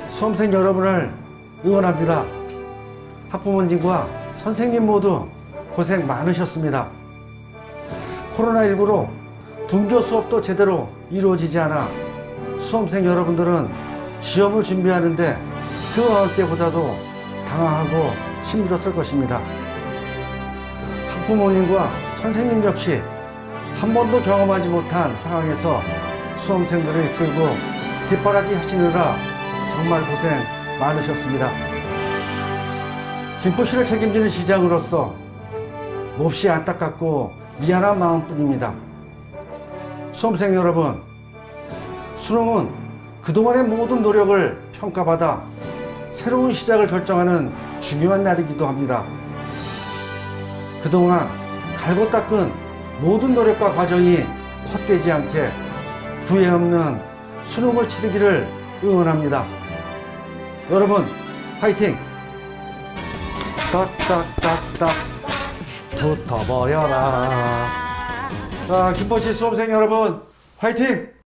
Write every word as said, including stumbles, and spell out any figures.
수험생 여러분을 응원합니다. 학부모님과 선생님 모두 고생 많으셨습니다. 코로나십구로 등교 수업도 제대로 이루어지지 않아 수험생 여러분들은 시험을 준비하는데 그 어느 때보다도 당황하고 힘들었을 것입니다. 학부모님과 선생님 역시 한 번도 경험하지 못한 상황에서 수험생들을 이끌고 뒷바라지 하시느라 정말 고생 많으셨습니다. 김포시를 책임지는 시장으로서 몹시 안타깝고 미안한 마음뿐입니다. 수험생 여러분, 수능은 그동안의 모든 노력을 평가받아 새로운 시작을 결정하는 중요한 날이기도 합니다. 그동안 갈고 닦은 모든 노력과 과정이 헛되지 않게 후회 없는 수능을 치르기를 응원합니다. 여러분, 화이팅! 딱딱딱딱 붙어버려라. 자, 김포시 수험생 여러분, 화이팅!